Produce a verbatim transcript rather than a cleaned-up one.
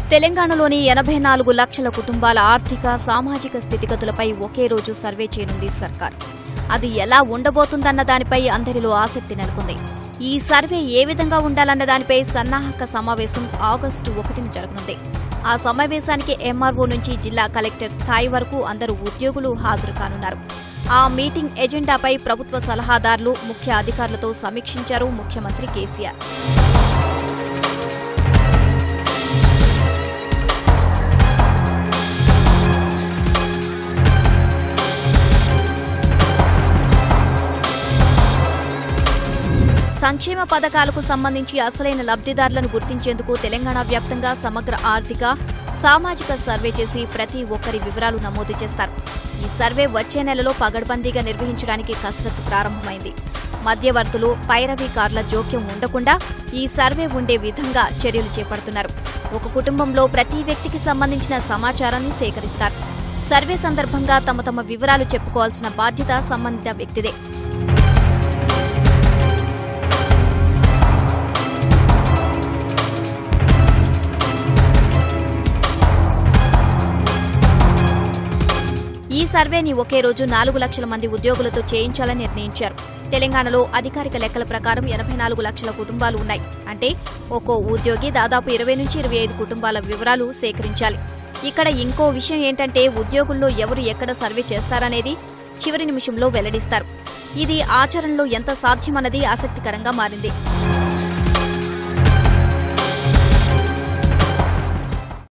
తెలంగాణలోని ఎనభై నాలుగు లక్షల కుటుంబాల ఆర్థిక సామాజిక స్థితిగతులపై ఒకే రోజు సర్వే చేయనుంది సర్కార్. అది ఎలా ఉండబోతుందన్న దానిపై అందరిలో ఆసక్తి నెలకొంది. ఈ సర్వే ఏ విధంగా ఉండాలన్న దానిపై సన్నాహక సమావేశం ఆగస్టు ఒకటిన జరగనుంది. ఆ సమావేశానికి ఎంఆర్ఓ నుంచి జిల్లా కలెక్టర్ స్థాయి వరకు అందరూ ఉద్యోగులు హాజరు కానున్నారు. ఆ మీటింగ్ ఎజెండాపై ప్రభుత్వ సలహాదారులు, ముఖ్య అధికారులతో సమీక్షించారు ముఖ్యమంత్రి కేసీఆర్. సంక్షేమ పథకాలకు సంబంధించి అసలైన లబ్ధిదారులను గుర్తించేందుకు తెలంగాణ వ్యాప్తంగా సమగ్ర ఆర్థిక సామాజిక సర్వే చేసి ప్రతి ఒక్కరి వివరాలు నమోదు చేస్తారు. ఈ సర్వే వచ్చే నెలలో పగడ్బందీగా నిర్వహించడానికి కసరత్తు ప్రారంభమైంది. మధ్యవర్తులు, పైరవీకారుల జోక్యం ఉండకుండా ఈ సర్వే ఉండే విధంగా చర్యలు చేపడుతున్నారు. ఒక కుటుంబంలో ప్రతి వ్యక్తికి సంబంధించిన సమాచారాన్ని సేకరిస్తారు. సర్వే సందర్భంగా తమ తమ వివరాలు చెప్పుకోవాల్సిన బాధ్యత సంబంధిత వ్యక్తిదే. ఈ సర్వేని ఒకే రోజు నాలుగు లక్షల మంది ఉద్యోగులతో చేయించాలని నిర్ణయించారు. తెలంగాణలో అధికారిక లెక్కల ప్రకారం ఎనభై నాలుగు లక్షల కుటుంబాలు ఉన్నాయి. అంటే ఒక్కో ఉద్యోగి దాదాపు ఇరవై నుంచి ఇరవై ఐదు కుటుంబాల వివరాలు సేకరించాలి. ఇక్కడ ఇంకో విషయం ఏంటంటే ఉద్యోగుల్లో ఎవరు ఎక్కడ సర్వే చేస్తారనేది చివరి నిమిషంలో వెల్లడిస్తారు. ఇది ఆచరణలో ఎంత సాధ్యమన్నది ఆసక్తికరంగా మారింది.